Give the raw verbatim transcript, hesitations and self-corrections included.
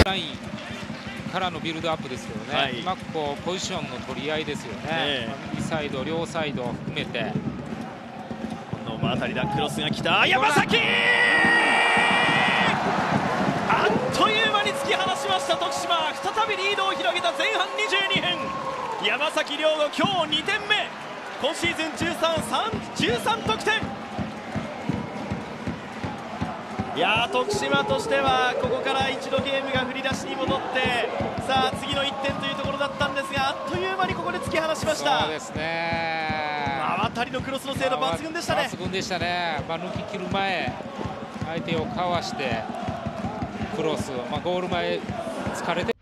ラインからのビルドアップですけどね、はい、うまくこうポジションの取り合いですよね、えー、右サイド、両サイド含めて。 この辺りだ、クロスが来た、山崎、あっという間に突き放しました徳島。再びリードを広げた前半にじゅうにふん、山崎凌の今日にてんめ、今シーズンじゅうさん、じゅうさん得点。いやー、徳島としてはここから一度ゲームが振り出しに戻って、さあ次のいってんというところだったんですが、あっという間にここで突き放しました。 そうですね、 真渡りのクロスの精度抜群でしたね。 抜群でしたね。まあ、抜き切る前、相手をかわしてクロス、まあ、ゴール前疲れて